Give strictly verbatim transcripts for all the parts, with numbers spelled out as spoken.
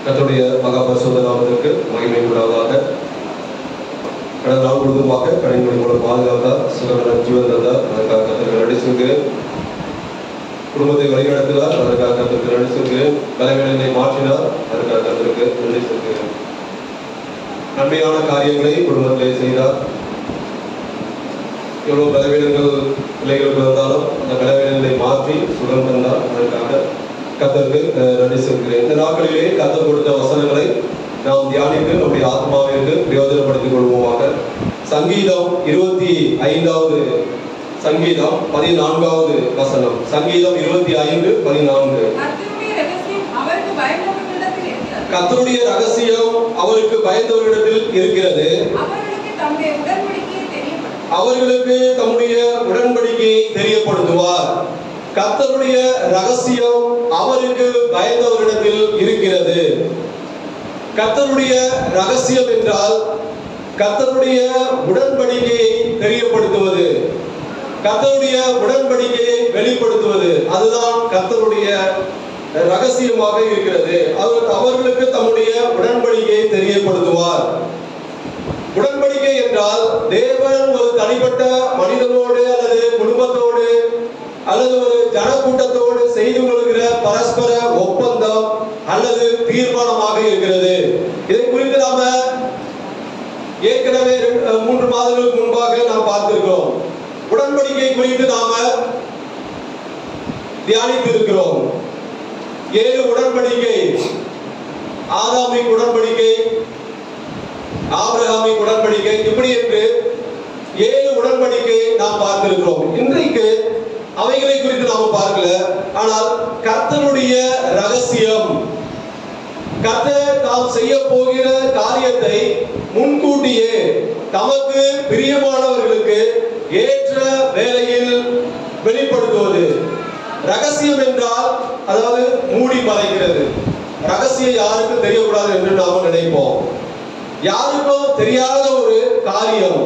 கர்த்தருடைய மகா பரிசுத்த நாமத்திற்கு மகிமை உண்டாவதாக. கடந்த நாள் முழுவதுமாக கடைநிலை மூலம் பாதுகாத்தார், சுகநல ஜீவன் தந்தார், அதற்காக கர்த்தருக்கு நன்றி சொல்கிறேன். குடும்பத்தை வழிநடத்தினார், அதற்காக கர்த்தருக்கு நன்றி சொல்கிறேன். பலவீனங்களை மாற்றினார், அதற்காக கர்த்தருக்கு நன்றி சொல்கிறேன். நன்மையான காரியங்களை குடும்பத்திலே செய்தார். எவ்வளவு பலவீனங்கள் பிள்ளைகளுக்கு இருந்தாலும் அந்த பலவீனங்களை மாற்றி சுகம் தந்தார், அதற்காக கர்த்தருக்கு நன்றி சொல்கிறேன். இந்த நாட்களிலே கர்த்தர் கொடுத்த வசனங்களை நாம் தியானித்து நம்முடைய ஆத்மாவிற்கு பிரயோஜனப்படுத்திக் கொள்வோமாக. சங்கீதம் இருபத்தி ஐந்தாவது சங்கீதம் பதினான்காவது வசனம். சங்கீதம் இருபத்தி ஐந்து பதினான்கு. கர்த்தருடைய ரகசியம் அவருக்கு பயந்தவர்களிடத்தில் இருக்கிறது, அவர்களுக்கு தம்முடைய உடன்படிக்கையை தெரியப்படுத்துவார். கர்த்தருடைய ரகசியம் அவருக்கு பயந்தவரிடத்தில் இருக்கிறது. கர்த்தருடைய ரகசியம் என்றால் கர்த்தருடைய உடன்படிக்கையை தெரியப்படுத்துவது, கர்த்தருடைய உடன்படிக்கையை வெளிப்படுத்துவது. அதுதான் கர்த்தருடைய ரகசியமாக இருக்கிறது. அவர் அவர்களுக்கு தம்முடைய உடன்படிக்கையை தெரியப்படுத்துவார். உடன்படிக்கை என்றால் தேவன் ஒரு தனிப்பட்ட மனிதனோடு அல்லது குடும்பத்தோடு அல்லது ஒரு ஜனக்கூட்டத்தோடு செய்து கொள்கிற பரஸ்பர ஒப்பந்தம் அல்லது தீர்மானமாக இருக்கிறது. இதை குறித்து நாம ஏற்கனவே மூன்று மாதங்களுக்கு முன்பாக நாம் பார்த்திருக்கிறோம். உடன்படிக்கை குறித்து நாம தியானித்து இருக்கிறோம். ஏழு உடன்படிக்கை, ஆதாமின் உடன்படிக்கை, ஆபிரகாமின் உடன்படிக்கை, இப்படி என்று ஏழு உடன்படிக்கையை நாம் பார்த்திருக்கிறோம். இன்றைக்கு அவைகளை குறித்து நாம பார்க்கல. ஆனால் கர்த்தருடைய ரகசியம், கர்த்தர் தாம் செய்ய போகிற காரியத்தை முன்கூட்டியே தமக்கு பிரியமானவர்களுக்கு ஏற்ற வேளையில் வெளிப்படுத்துவது. ரகசியம் என்றால் அதாவது மூடி மறைக்கிறது. ரகசியம் யாருக்கும் தெரியக்கூடாது என்று நாம நினைப்போம். யாருக்கும் தெரியாத ஒரு காரியம்.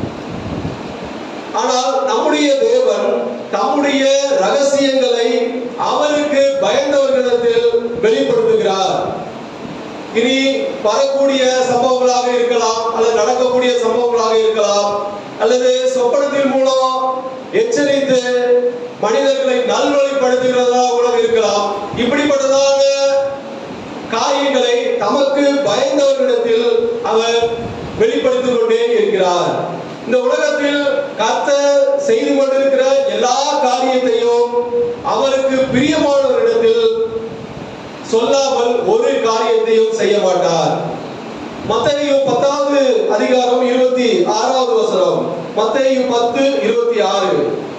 ஆனால் நம்முடைய தேவன் தம்முடைய ரகசியங்களை அவருக்கு பயந்தவர்களிடத்தில் வெளிப்படுத்துகிறார். இனி வரக்கூடிய சம்பவங்களாக இருக்கலாம், அல்லது நடக்கக்கூடிய சம்பவங்களாக இருக்கலாம், அல்லது சொப்பனத்தின் மூலம் எச்சரித்து மனிதர்களை நல்வழிப்படுத்துகிறதா உலக இருக்கலாம். இப்படிப்பட்டதான காரியங்களை தமக்கு பயந்தவர்களிடத்தில் அவர் வெளிப்படுத்திக் கொண்டே இருக்கிறார். இந்த உலகத்தில் கர்த்தர் செய்து கொண்டிருக்கிற எல்லா காரியத்தையும் அவருக்கு பிரியமானவரிடத்தில் சொல்லாமல் ஒரு காரியத்தையும் செய்ய மாட்டார். மத்தேயு பத்தாவது அதிகாரம் இருபத்தி ஆறாவது வசனம். மத்தேயு பத்து இருபத்தி ஆறு.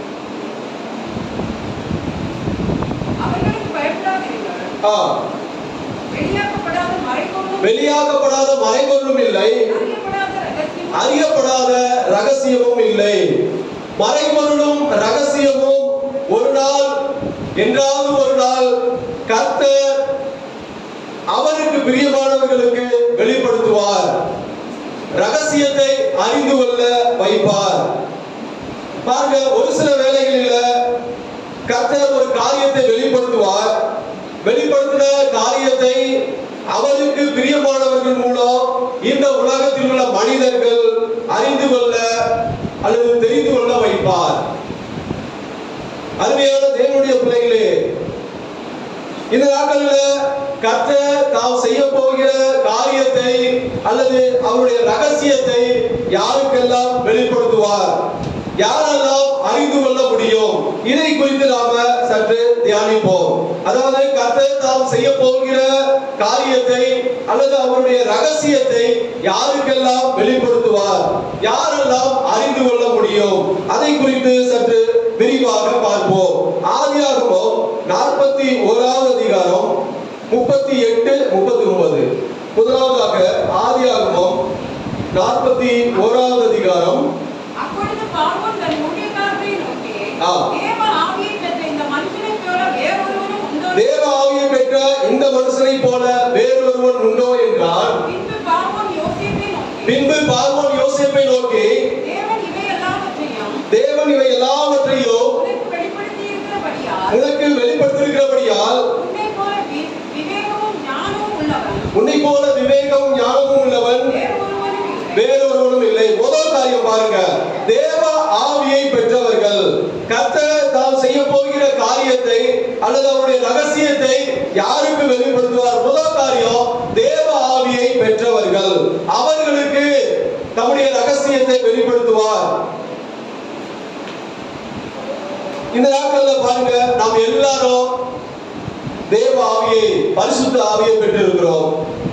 வெளியாக்கப்படாத மறைபொருளும் இல்லை, அறியப்படாத ரகசியமும் இல்லை. மறைபொருளும் ரகசியமும் ஒரு நாள் என்றாவது ஒரு நாள் கர்த்தர் அவருக்கு பிரியமானவர்களுக்கு வெளிப்படுத்துவார். ரகசியத்தை அறிந்து கொள்ள வைப்பார். பாருங்க, ஒரு சில வேளைகளில் கர்த்தர் ஒரு காரியத்தை வெளிப்படுத்துவார். வெளிப்படுத்தின காரியத்தை அவருக்கு பிரியமானவர்கள் மூலம் இந்த உலகத்தில் உள்ள மனிதர்கள் அறிந்து கொள்ள அல்லது தெரிந்து கொள்ள வைப்பார். அருமையான தேவனுடைய பிள்ளைகளே, இந்த நாட்களில் கர்த்தர் தாம் செய்ய போகிற காரியத்தை அல்லது அவருடைய ரகசியத்தை யாருக்கெல்லாம் வெளிப்படுத்துவார், யாரெல்லாம் அறிந்து கொள்ள முடியும், இதை குறித்து நாம சற்று தியானிப்போம். அதாவது கர்த்தர் தாம் செய்ய போகிற காரியத்தை அல்லது அவருடைய ரகசியத்தை யாருக்கெல்லாம் வெளிப்படுத்துவார், யாரெல்லாம் அறிந்து கொள்ள முடியும், அதை குறித்து சற்று விரிவாக பார்ப்போம். ஆதியாகமம் நாற்பத்தி ஓராவது அதிகாரம் முப்பத்தி எட்டு முப்பத்தி ஒன்பது. முதலாவதாக ஆதியாகமம் நாற்பத்தி ஓராவது அதிகாரம். தேவ ஆவியை பெற்ற இந்த மனுஷனை போல வேறொருவன் உண்டோ என்றால், பின்பு பார்வோன் யோசேப்பை நோக்கி, தேவன் இவை எல்லாவற்றையும் உனக்கு வெளிப்படுத்தியிருக்கிறபடியால் உன்னை போல விவேகம் ஞானமும் உள்ளவன் வேறொருவனும் இல்லை. முதல் காரியம் பாருங்க, தேவ ஆவியை பெற்றவர்கள் கர்த்தர் தாம் செய்ய போகிற காரியத்தை அல்லது அவருடைய ரகசியத்தை யாருக்கு வெளிப்படுத்துவார்? முதல் காரியம், தேவ ஆவியை பெற்றவர்கள் அவர்களுக்கு தம்முடைய ரகசியத்தை வெளிப்படுத்துவார். இந்த நாட்கள்ல பாருங்க, நாம் எல்லாரும் தேவ ஆவியை, பரிசுத்த ஆவியை பெற்றிருக்கிறோம்.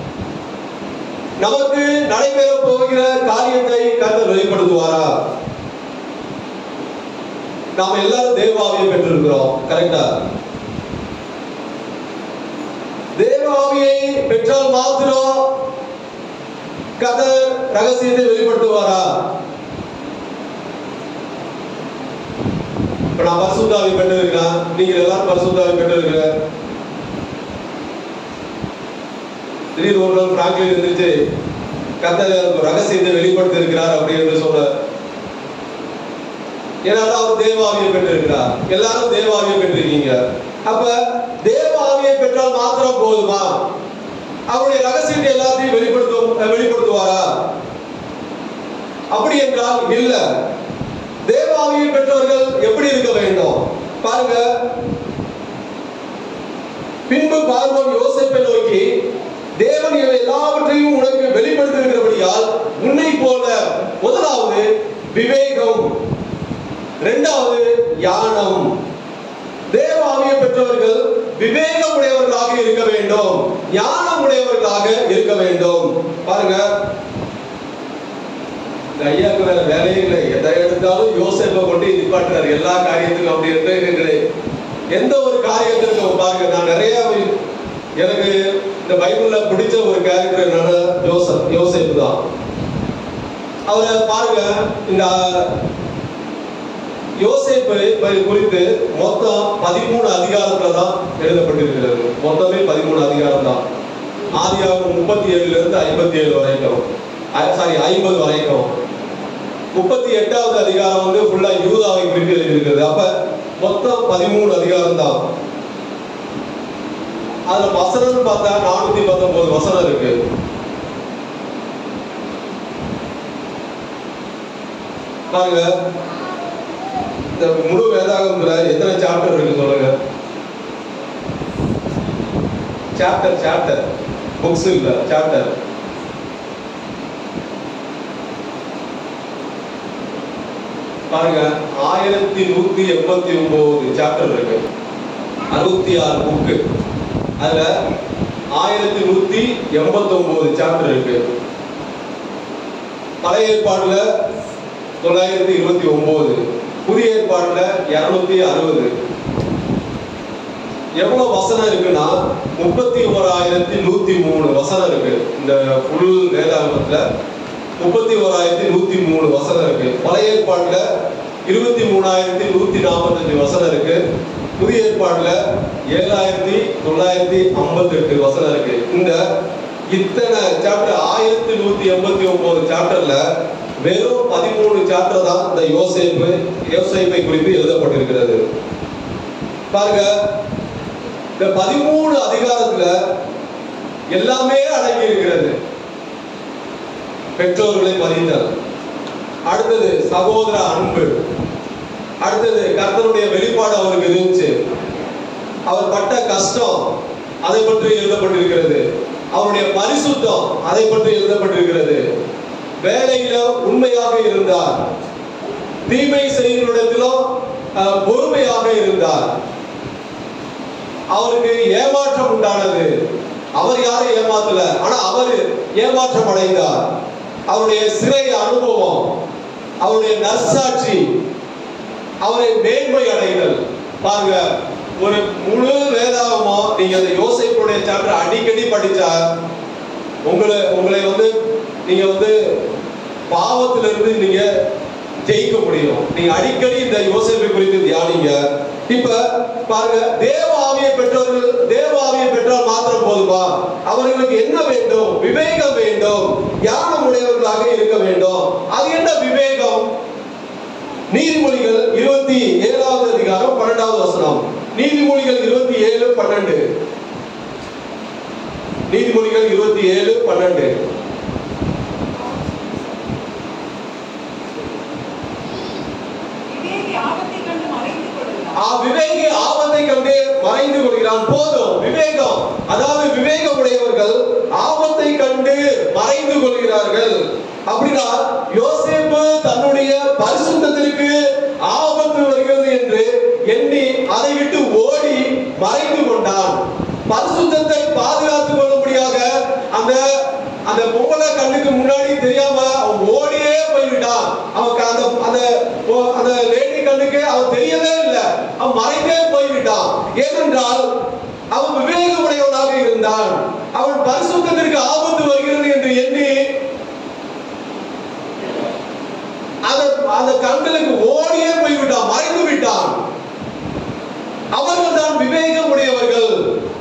நமக்கு நடைபெற போகிற காரியத்தை கர்த்தர் வெளிப்படுத்துவாரா? நாம எல்லாரும் தேவ ஆவியை பெற்றிருக்கிறோம், கரெக்டா? தேவ ஆவியை பெற்றால் மாத்திரம் கர்த்தர் ரகசியத்தை வெளிப்படுத்துவாரா? இப்ப நான் பரிசுத்த ஆவியை பெற்றிருக்கிறேன், நீங்க எல்லாரும் பரிசுத்த ஆவியை பெற்றிருக்கிற. திடீர் ஒரு நாள் பிராங்க்லின் இருந்துச்சு, கர்த்தர் ரகசியத்தை வெளிப்படுத்தி இருக்கிறார் அப்படி என்று சொல்ற. ஏன்னா அவர் தேவாவியை பெற்றிருக்கிறார், எல்லாரும் தேவாவியை பெற்றிருக்கீங்க. அப்ப தேவாவியை பெற்றால் மாத்திரம் போதுமா? அவருடைய ரகசியத்தை எல்லாத்தையும் வெளிப்படுத்தும் வெளிப்படுத்துவாரா? அப்படி என்றால் இல்ல. தேவாவியை பெற்றவர்கள் எப்படி இருக்க வேண்டும் பாருங்க. பின்பு பார்வோன் யோசேப்பை நோக்கி, தேவன் எல்லாவற்றையும் உனக்கு வெளிப்படுத்தியிருக்கிறபடியால் உன்னை போல முதலாவது விவேகம், இரண்டாவது ஞானம். தேவ ஆவியை பெற்றவர்கள் விவேகம் உடையவர்களாக இருக்க வேண்டும், ஞானம் உடையவர்களாக இருக்க வேண்டும். பாருங்க, ஐயாக்கு வேற வேலையே இல்லை, எதை எடுத்தாலும் யோசேப்பை கொண்டு நிப்பாட்டுறாரு எல்லா காரியத்துக்கும். அப்படி என்று எந்த ஒரு காரியத்திற்கும் பாருங்க, நான் நிறைய எனக்கு இந்த பைபிள்ல பிடிச்ச ஒரு கேரக்டர் என்னன்னா யோசப் யோசேப்பு தான். அவரை பாருங்க, இந்த யோசேப்பை குறித்து மொத்தம் பதிமூணு அதிகாரத்துல தான் எழுதப்பட்டிருக்கிறது. மொத்தமே பதிமூணு அதிகாரம் தான். ஆதியாகமம் முப்பத்தி ஏழுல இருந்து ஐம்பத்தி ஏழு வரைக்கும், சாரி ஐம்பது வரைக்கும். முப்பத்தி எட்டாவது அதிகாரம் வந்து ஃபுல்லா யூதாவை குறித்து எழுதியிருக்கிறது. அப்ப மொத்தம் பதிமூணு அதிகாரம் தான். அதுல வசனம் பார்த்தா நானூத்தி பத்தொன்பது வசனம் இருக்கு. பாருங்க, இந்த முழு வேதாகமத்துல எத்தனை சாப்டர் இருக்கு சொல்லுங்க? சாப்டர் சாப்டர் புக்ஸ் இல்ல, சாப்டர். பாருங்க, ஆயிரத்தி நூத்தி எண்பத்தி ஒன்பது சாப்டர் இருக்கு, அறுபத்தி ஆறு புக்கு. அதுல ஆயிரத்தி நூத்தி எண்பத்தி ஒன்பது சாப்டர் இருக்கு. பழைய ஏற்பாடுல தொள்ளாயிரத்தி இருபத்தி ஒன்பது, புதிய ஏற்பாடுல இருநூத்தி அறுபது. எவ்வளவு வசனம் இருக்குன்னா முப்பத்தி ஓராயிரத்தி நூத்தி மூணு வசனம் இருக்கு. இந்த புல் வேதாகமத்துல முப்பத்தி ஓராயிரத்தி நூத்தி மூணு வசனம் இருக்கு. பழைய ஏற்பாடுல இருபத்தி மூணாயிரத்தி நூத்தி நாற்பத்தி அஞ்சு வசனம் இருக்கு. புதிய ஏற்பாடுல ஏழாயிரத்தி தொள்ளாயிரத்தி ஐம்பத்தி எட்டு வசனம் இருக்கு. இந்த இத்தனை சாப்டர் ஆயிரத்தி நூத்தி எண்பத்தி ஒன்பது சாப்டர்ல வெறும் பதிமூணு சாப்டர் தான் இந்த யோசேப்பு யோசேப்பை குறித்து எழுதப்பட்டிருக்கிறது. பாருங்க, இந்த பதிமூணு அதிகாரத்துல எல்லாமே அடங்கி இருக்கிறது. பெற்றோர்களை மதித்தல், அடுத்தது சகோதர அன்பு, அடுத்தது கர்த்தருடைய வெளிப்பாடு அவருக்கு இருந்துச்சு, அவர் பட்ட கஷ்டம் அதை பற்றி எழுதப்பட்டிருக்கிறது, அவருடைய பரிசுத்தம் அதை பற்றி எழுதப்பட்டிருக்கிறது, வேலையில உண்மையாக இருந்தார், தீமை செய்வதிலும் பொறுமையாக இருந்தார், அவருக்கு ஏமாற்றம் உண்டானது, அவர் யாரை ஏமாத்தல ஆனா அவர் ஏமாற்றம் அடைந்தார், அவருடைய சிறை அனுபவம், அவருடைய நற்சாட்சி, அவரை மேன்மை அடைதல். பாருங்க, ஒரு முழு வேதாகமம் நீங்க அந்த யோசேப்புடைய சாப்டர் அடிக்கடி படிச்சா உங்களை உங்களை வந்து நீங்க வந்து பாவத்திலிருந்து நீங்க ஜெயிக்க முடியும். நீங்க அடிக்கடி இந்த யோசேப்பை குறித்து தியானிங்க. இப்ப பாருங்க, தேவ ஆவியை பெற்றவர்கள் தேவ ஆவியை பெற்றால் மாத்திரம் போதுமா? அவர்களுக்கு என்ன வேண்டும்? விவேகம் வேண்டும், ஞானம் உடையவர்களாக இருக்க வேண்டும். அது என்ன விவேகம்? நீதிமொழிகள் இருபத்தி ஏழாவது அதிகாரம் பன்னெண்டாவது வசனம். நீதிமொழிகள் இருபத்தி ஏழு பன்னெண்டு. நீதிமொழிகள் இருபத்தி ஏழு பன்னெண்டு. விவேகி ஆபத்தை கண்டு மறைந்து கொள்கிறான். போதும், விவேகம், அதாவது விவேகம் உடையவர்கள் ஆபத்தை கண்டு மறைந்து கொள்கிறார்கள். அப்படின்னா யோசேப்பு தன்னுடைய பரிசுத்தத்திற்கு ஆபத்து வருகிறது என்று எண்ணி அதை விட்டு ஓடி மறைந்து கொண்டான். பரிசுத்தத்தை பாதுகாத்துக் கொள்ளும்படியாக அந்த அந்த பொம்பளை கண்ணுக்கு முன்னாடி தெரியாம அவன் ஓடியே போய்விட்டான். அவன் அந்த அந்த லேடி கண்ணுக்கு அவன் தெரியவே இல்லை, அவன் மறைந்தே போய்விட்டான். ஏனென்றால் அவன் விவேகமுடையவனாக இருந்தான். அவன் பரிசுத்தத்திற்கு ஆபத்து வருகிறது என்று எண்ணி அந்த கண்களுக்கு ஓடியே போய்விட்டான், மறைந்து விட்டான். அவர்கள் தான் விவேகமுடையவர்கள்.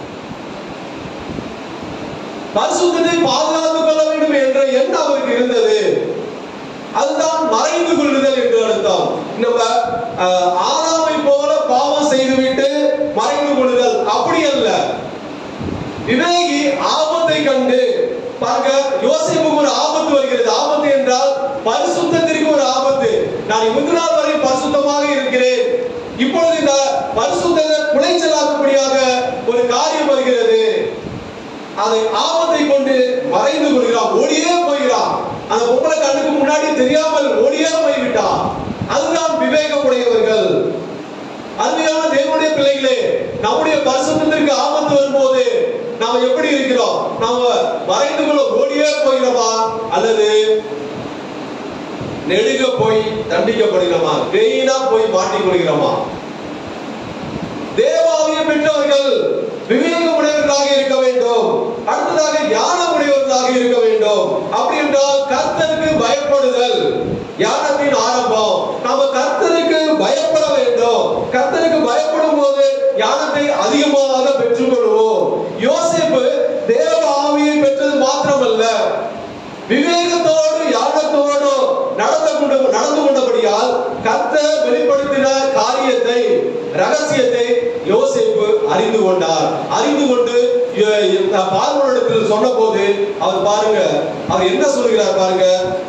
பரிசுத்தத்தை பாதுகாத்துக் கொள்ள வேண்டும் என்ற எண்ணம் அவருக்கு இருந்தது. அதுதான் மறைந்து கொள்ளுதல் என்று அர்த்தம். நம்ம ஆதாமை போல பாவம் செய்துவிட்டு மறைந்து கொள்ளுதல் அப்படி அல்ல. விவேகி ஆபத்தை கண்டு பாருங்க, யோசேப்புக்கு ஒரு ஆபத்து வருகிறது. ஆபத்து என்றால் பரிசுத்தத்திற்கு ஒரு ஆபத்து. நான் முந்தின நாள் வரை பரிசுத்தமாக இருக்கிறேன், இப்பொழுது இந்த பரிசுத்தத்தை குலைச்சலாக்கும்படியாக ஒரு காரியம் வருகிறது. அதை ஆபத்தை கொண்டு மறைந்து கொள்கிறான், ஓடியே போகிறான். அந்த பொம்பளை கண்ணுக்கு முன்னாடி தெரியாமல் ஓடியே போய்விட்டான். அதுதான் விவேகமுடையவர்கள். அருமையான தேவனுடைய பிள்ளைகளே, நம்முடைய பரிசுத்தத்திற்கு ஆபத்து வரும்போது நாம எப்படி இருக்கிறோம்? நாம மறைந்து கொள்ள ஓடியே போகிறோமா, அல்லது நெடுக போய் தண்டிக்கப்படுகிறோமா, வெயினா போய் மாட்டிக் கொள்கிறோமா? தேவாவியை பெற்றவர்கள் விவேகமுடையவர்களாக இருக்க வேண்டும். அடுத்ததாக ஞானமுடையவர்களாக இருக்க வேண்டும். அப்படி என்றால் கர்த்தருக்கு பயப்படுதல் ஞானத்தின் ஆரம்பம். நாம கர்த்தருக்கு பயப்பட வேண்டும். கர்த்தருக்கு பயப்படும் போது ஞானத்தை அதிகமாக பெற்றுக் கொள்வோம். யோசேப்பு தேவ ஆவியை பெற்றது மாத்திரமல்ல, விவேகத்தோடு ஞானத்தோடு நடந்து கொண்டு நடந்து கொண்டபடியால் கர்த்தர் வெளிப்படுத்தின காரியத்தை, ரகசியத்தை யோசேப்பு அறிந்து கொண்டார். அறிந்து கொண்டு பார்வோனிடத்தில் சொன்ன போது அவர் பாருங்க, அவர் என்ன சொல்கிறார் பாருங்க,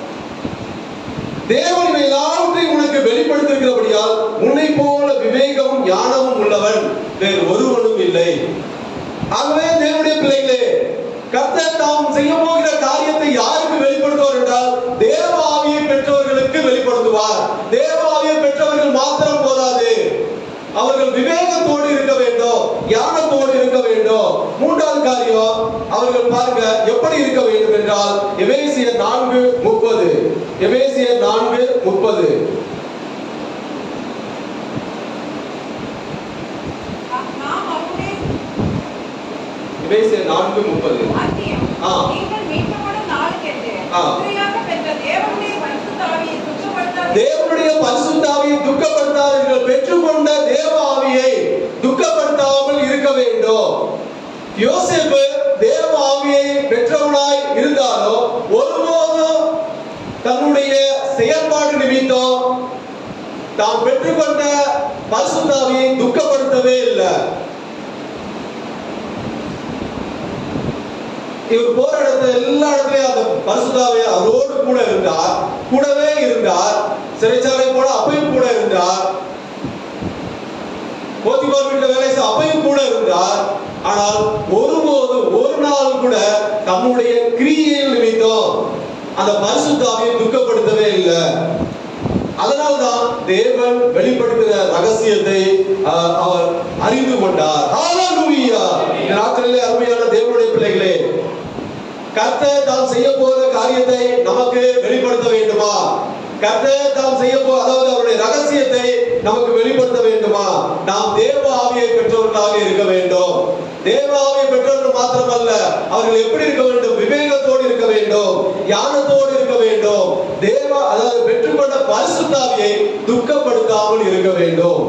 தேவன் எல்லாவற்றையும் உனக்கு வெளிப்படுத்திருக்கிறபடியால் உன்னை போல விவேகமும் ஞானமும் உள்ளவன் வேறு ஒருவனும் இல்லை. ஆகவே தேவனுடைய பிள்ளைகளே, கர்த்தர் தாம் செய்ய போகிற காரியத்தை யாருக்கு வெளிப்படுத்துவார் என்றால் தேவ ஆவியை பெற்றவர்களுக்கு வெளிப்படுத்துவார். தேவ ஆவியை பெற்றவர்கள் மாத்திரம் போதாது, அவர்கள் விவேகத்தோடு இருக்க வேண்டும், ஞானத்தோடு இருக்க வேண்டும். மூன்றாவது காரியம், அவர்கள் பாருங்க எப்படி இருக்க வேண்டும் என்றால் எபேசியர் நான்கு முப்பது. எபேசியர் நான்கு முப்பது. எபேசியர் நான்கு முப்பது. தேவனுடைய பரிசுத்த ஆவியை துக்கப்படுத்தாதீர்கள், பெற்றுக்கொண்ட தேவ ஆவியை துக்கப்படுத்தாமல் இருக்க வேண்டும். யோசேப்பு தேவ ஆவியை பெற்றவனாய் இருந்தாலும் ஒருபோதும் தன்னுடைய செயல்பாடு நிமித்தம் தான் பெற்றுக்கொண்ட பரிசுத்த ஆவியை துக்கப்படுத்தவே இல்லை. இவர் போற இடத்துல எல்லா இடத்துலயும் அந்த பரிசுத்தாவே அவரோடு கூட இருந்தார், கூடவே இருந்தார். சிறைச்சாலை போல அப்பையும் கூட இருந்தார். போத்திபார் வீட்டுல வேலை செய்ய அப்பையும் கூட இருந்தார். ஆனால் ஒருபோது ஒரு நாள் கூட தன்னுடைய கிரியையில் நிமித்தம் அந்த பரிசுத்தாவியை துக்கப்படுத்தவே இல்லை. அதனால்தான் தேவன் வெளிப்படுத்தின ரகசியத்தை அவர் அறிந்து கொண்டார். ஹல்லேலூயா! இந்த நாட்களிலே அருமையான தேவனுடைய பிள்ளைகளே, கர்த்தர் தாம் செய்ய போகிற காரியத்தை நமக்கு வெளிப்படுத்த வேண்டுமா? கர்த்தர் தாம் செய்ய போ அதாவது அவருடைய ரகசியத்தை நமக்கு வெளிப்படுத்த வேண்டுமா? நாம் தேவ ஆவியை பெற்றவர்களாக இருக்க வேண்டும். தேவ ஆவியை பெற்றவர்கள் மாத்திரமல்ல, அவர்கள் எப்படி இருக்க வேண்டும்? விவேகத்தோடு இருக்க வேண்டும், ஞானத்தோடு இருக்க வேண்டும். தேவ அதாவது பெற்றுக்கொண்ட பரிசுத்த ஆவியை துக்கப்படுத்தாமல் இருக்க வேண்டும்.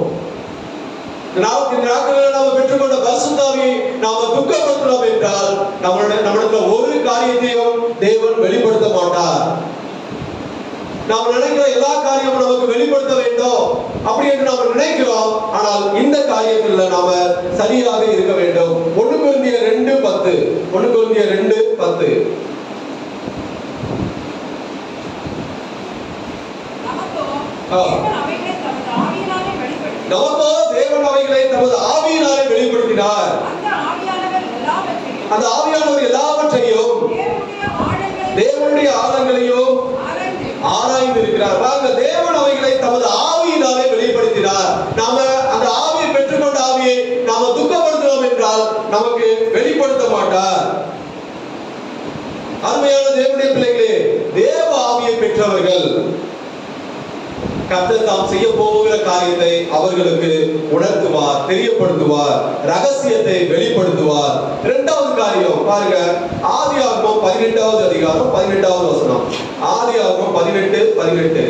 நாம பெற்றுக்கொண்ட பரிசுத்த ஆவியை நாம துக்கப்படுத்தலாம் என்றால் நம்மளுடைய நம்மளுடைய ஒரு காரியத்தையும் தேவன் வெளிப்படுத்த மாட்டார். நாம் நினைக்கிற எல்லா காரியமும் நமக்கு வெளிப்படுத்த வேண்டும் அப்படி என்று நாம் நினைக்கிறோம். ஆனால் இந்த காரியத்தில் நாம சரியாக இருக்க வேண்டும். ஒன்று கொரிந்தியர் ரெண்டு பத்து. ஒன்று கொரிந்தியர் ரெண்டு பத்து. நமக்கோ தேவன் அவைகளை தமது ஆவியினாலே வெளிப்படுத்தினார். அந்த ஆவியானவர் எல்லாவற்றையும் தேவனுடைய ஆழங்களையும் ஆராய்ந்து இருக்கிறார். தேவன் அவைகளை தமது ஆவியினாலே வெளிப்படுத்தினார். நாம அந்த ஆவியை பெற்றுக்கொண்ட ஆவியை நாம துக்கப்படுத்துவோம் என்றால் நமக்கு வெளிப்படுத்த மாட்டார். அருமையான தேவனுடைய பிள்ளைகளே, தேவ ஆவியை பெற்றவர்கள் கர்த்தர் தாம் செய்ய போகிற காரியத்தை அவர்களுக்கு உணர்த்துவார், தெரியப்படுத்துவார், ரகசியத்தை வெளிப்படுத்துவார். இரண்டாவது காரியம் பாருங்க, ஆதியாகமம் பதினெட்டாவது அதிகாரம் பதினெட்டாவது வசனம். ஆதியாகமம் பதினெட்டு பதினெட்டு.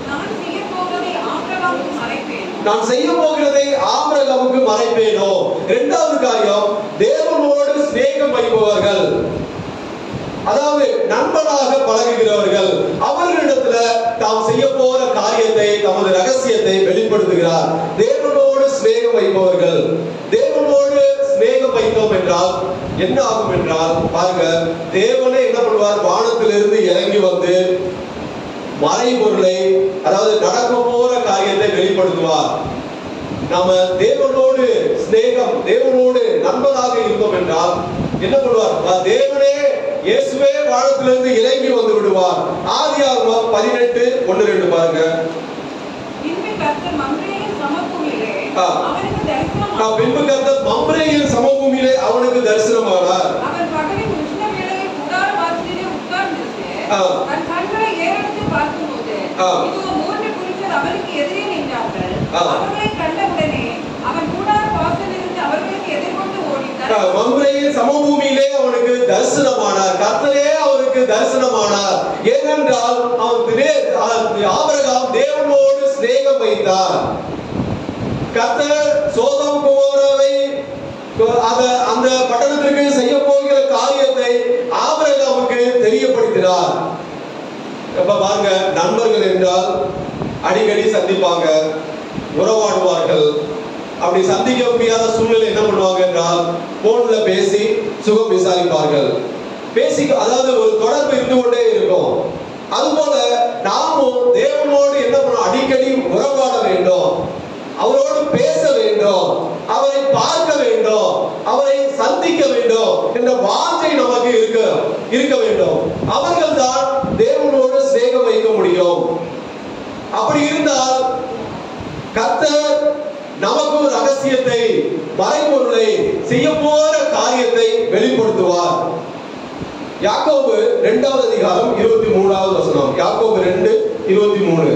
நான் செய்ய போகிறதை ஆபிரகாமுக்கு மறைப்பேனோ. இரண்டாவது காரியம், தேவனோடு சிநேகம் வைப்பவர்கள், அதாவது நண்பனாக பழகுகிறவர்கள், அவர்களிடத்துல தாம் செய்ய போற காரியத்தை, தமது ரகசியத்தை வெளிப்படுத்துகிறார். தேவனோடு சிநேகம் வைப்பவர்கள். தேவனோடு சிநேகம் வைத்தோம் என்றால் என்ன ஆகும் என்றால் பாருங்க, தேவனே என்ன பண்ணுவார், வானத்திலிருந்து இறங்கி வந்து மறைபொருளை, அதாவது நடக்க போற காரியத்தை வெளிப்படுத்துவார். நாம தேவனோடு சிநேகம், தேவனோடு நண்பனாக இருந்தோம் என்றால் என்ன பண்ணுவார், தேவனே இயேசுவே வானத்திலிருந்து இறங்கி வந்து விடுவார். ஆதியாகமம் பதினெட்டு ஒன்று ரெண்டு பாருங்க. பின்பு கர்த்தர் மம்ரேயின் சமபூமியிலே அவனுக்கு தரிசனமானார். அவன் பகலின் உஷ்ண வேளையில் கூடார வாசலிலே உட்கார்ந்திருந்து தன் கண்களை ஏறெடுத்து பார்க்கும்போது இதோ மூன்று புருஷர் அவருக்கு எதிரே நின்றார்கள். அவர்களை கண்டவுடனே அவன் கூடார வாசலிலிருந்து அவர்களுக்கு எதிர்கொண்டு ஓடினார். மம்ரேயின் சமபூமியிலே அவனுக்கு தரிசனமானார். கர்த்தரே அவருக்கு தரிசனமானார். ஏனென்றால் அவன் ஆபிரகாம் தேவனோடு சிநேகம் வைத்தார். கர்த்தர் சோதோம் குமோராவை அந்த பட்டணத்திற்கு செய்ய போகிற காரியத்தை ஆபிரகாமுக்கு தெரியப்படுத்தினார். இப்ப பாருங்க, நண்பர்கள் என்றால் அடிக்கடி சந்திப்பாங்க, உறவாடுவார்கள். அப்படி சந்திக்க முடியாத சூழ்நிலை என்ன பண்ணுவாங்க என்றால் போன்ல பேசி சுகம் விசாரிப்பார்கள். பேசி, அதாவது ஒரு தொடர்பு இருந்து கொண்டே இருக்கும். அதுபோல நாமும் தேவனோடு என்ன பண்ணணும், அடிக்கடி உறவாட வேண்டும், அவரோடு பேச வேண்டும், அவரை பார்க்க வேண்டும், அவரை சந்திக்க வேண்டும் என்ற வாஞ்சை நமக்கு இருக்க இருக்க வேண்டும். அவர்கள் தான் தேவனோடு சிநேகம் வைக்க முடியும். அப்படி இருந்தால் கர்த்தர் நமக்கு ஒரு ரகசியத்தை, மறைபொருளை, செய்ய போற காரியத்தை வெளிப்படுத்துவார். யாக்கோபு இரண்டாவது அதிகாரம் இருபத்தி மூணாவது வசனம். யாக்கோபு ரெண்டு இருபத்தி மூணு.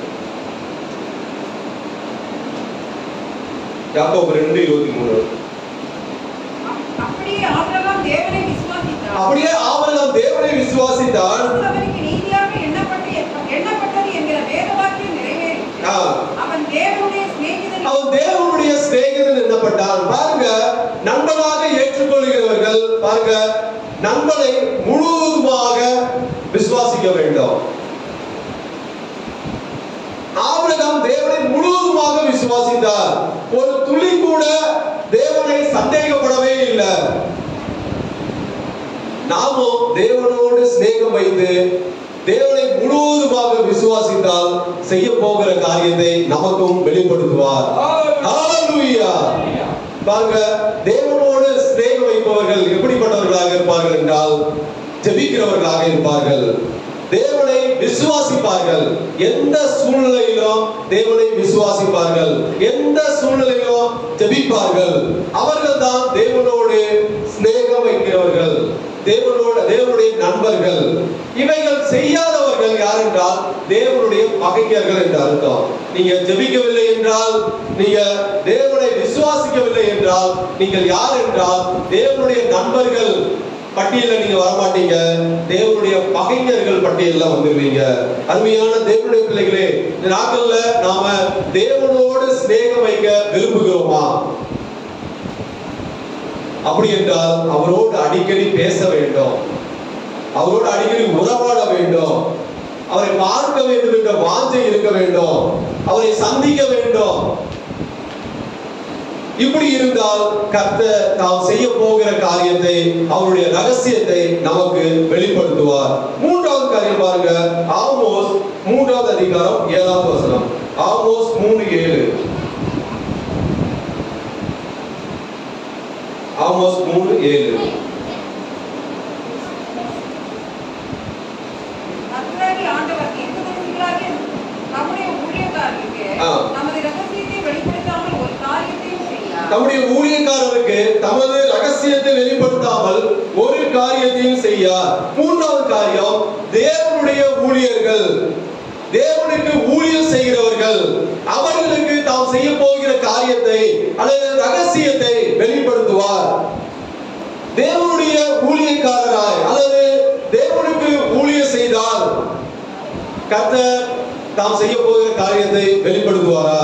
யாக்கோபு ரெண்டு இருபத்தி மூணு. அப்படியே ஆபிரகாம் தேவனை விசுவாசித்தார். அப்படியே ஆபிரகாம் தேவனை விசுவாசித்தார். அவனுக்கு நீதியாக எண்ணப்பட்டு எண்ணப்பட்டது என்கிற வேதவாக்கியம் நிறைவேறிற்று. அவன் தேவனுடைய சிநேகிதன் அவன் தேவனுடைய சிநேகிதன் எண்ணப்பட்டான். பாருங்க, நண்பனாக ஏற்றுக்கொள்கிறவர்கள் பாருங்க, நண்பனை முழுவதுமாக விசுவாசிக்க வேண்டும். ஆபிரகாம் தேவனை முழுவதுமாக விசுவாசித்தார். ஒரு துளி கூட தேவனை சந்தேகப்படவே இல்லை. நாமும் தேவனோடு சிநேகம் வைத்து தேவனை முழுவதுமாக விசுவாசித்தால் செய்ய போகிற காரியத்தை நமக்கும் வெளிப்படுத்துவார். ஹல்லேலூயா. பாருங்க, தேவனோடு சிநேகம் வைப்பவர்கள் எப்படிப்பட்டவர்களாக இருப்பார்கள் என்றால் ஜெபிக்கிறவர்களாக இருப்பார்கள், தேவனை விசுவாசிப்பார்கள். எந்த சூழ்நிலையிலும் தேவனை விசுவாசிப்பார்கள், எந்த சூழ்நிலையிலும் ஜெபிப்பார்கள். அவர்கள் தான் தேவனோடு சிநேகம் வைக்கிறவர்கள், தேவனோட தேவனுடைய நண்பர்கள். இவைகள் செய்யாதவர்கள் யார் என்றால் தேவனுடைய பகைஞர்கள் என்று அர்த்தம். நீங்க ஜெபிக்கவில்லை என்றால், நீங்க தேவனை விசுவாசிக்கவில்லை என்றால் நீங்கள் யார் என்றால் தேவனுடைய நண்பர்கள் பட்டியலில் நீங்க வரமாட்டீங்க, தேவனுடைய பகைஞர்கள் பட்டியலில் வந்துருவீங்க. அருமையான தேவனுடைய பிள்ளைகளே, இந்த நாட்கள்ல நாம தேவனோடு சிநேகம் வைக்க விரும்புகிறோமா? அப்படி என்றால் அவரோடு அடிக்கடி பேச வேண்டும், அவரோடு அடிக்கடி உறவாட வேண்டும், அவரை பார்க்க வேண்டும் என்ற வாஞ்சை இருக்க வேண்டும், அவரை சந்திக்க வேண்டும். இப்படி இருந்தால் கர்த்தர் தாம் செய்ய போகிற காரியத்தை, அவருடைய ரகசியத்தை நமக்கு வெளிப்படுத்துவார். மூன்றாவது காரியம் பாருங்க, ஆமோஸ் மூன்றாவது அதிகாரம் ஏழாவது வசனம். ஆமோஸ் மூன்று ஏழு. ஆமோஸ் மூன்று ஏழு. தம்முடைய ஊழியக்காரருக்கு தமது ரகசியத்தை வெளிப்படுத்தாமல் ஒரு காரியத்தையும் செய்யார். மூன்றாவது காரியம், தேவனுடைய ஊழியர்கள், தேவனுக்கு ஊழியம் செய்கிறவர்கள், அவர்களுக்கு தாம் செய்ய போகிற காரியத்தை அல்லது ரகசியத்தை வெளிப்படுத்துவார். தேவனுடைய ஊழியக்காரராய் அல்லது தேவனுக்கு ஊழியம் செய்தால் கர்த்தர் தாம் செய்ய போகிற காரியத்தை வெளிப்படுத்துவாரா?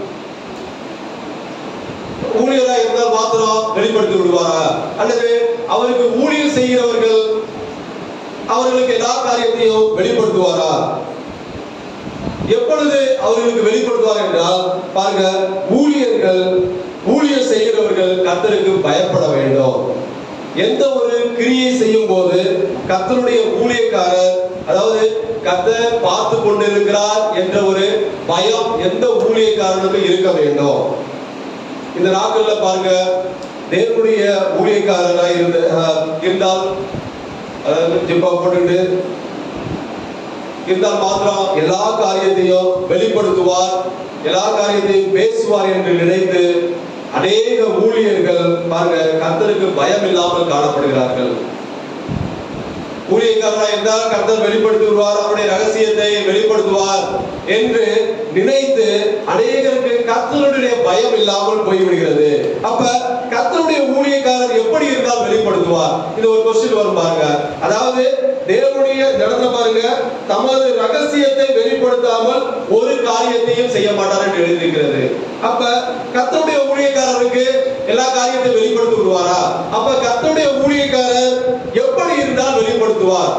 ஊழியரா இருந்தால் மாத்திரம் வெளிப்படுத்தி விடுவாரா? அல்லது அவருக்கு ஊழியம் செய்கிறவர்கள் அவர்களுக்கு எல்லா காரியத்தையும் வெளிப்படுத்துவாரா? எப்பொழுது அவர்களுக்கு வெளிப்படுத்துவார் என்றால் பாருங்க, ஊழியர்கள் ஊழியம் செய்கிறவர்கள் கர்த்தருக்கு பயப்பட வேண்டும். எந்த ஒரு கிரியை செய்யும் போது கர்த்தருடைய ஊழியக்காரர், அதாவது கர்த்தர் பார்த்து கொண்டிருக்கிறார் என்ற ஒரு பயம் எந்த ஊழியக்காரனுக்கு இருக்க வேண்டும். இந்த நாட்கள்ல பாருங்க, தேவனுடைய ஊழியக்காரராக இருந்த இருந்தால், அதாவது ஜிப்பா போட்டுக்கிட்டு இருந்தால் மாத்திரம் எல்லா காரியத்தையும் வெளிப்படுத்துவார், எல்லா காரியத்தையும் பேசுவார் என்று நினைத்து அநேக ஊழியர்கள் பாருங்க கர்த்தருக்கு பயம் இல்லாமல் காணப்படுகிறார்கள். ஊழியக்காரராக இருந்தால் கர்த்தர் வெளிப்படுத்தி விடுவார், அவருடைய ரகசியத்தை வெளிப்படுத்துவார் என்று நினைத்து அநேகருக்கு கர்த்தருடைய பயம் இல்லாமல் போய்விடுகிறது. அப்ப கர்த்தருடைய ஊழியக்காரர் எப்படி இருந்தால் வெளிப்படுத்துவார்? இது ஒரு கொஸ்டின் வரும் பாருங்க. அதாவது தேவனுடைய நடந்த பாருங்க, தமது ரகசியத்தை வெளிப்படுத்தாமல் ஒரு காரியத்தையும் செய்ய மாட்டார் என்று எழுதியிருக்கிறது. அப்ப கர்த்தருடைய ஊழியக்காரருக்கு எல்லா காரியத்தையும் வெளிப்படுத்தி விடுவாரா? அப்ப கர்த்தருடைய ஊழியக்காரர் எப்படி இருந்தால் வெளிப்படுத்துவார்?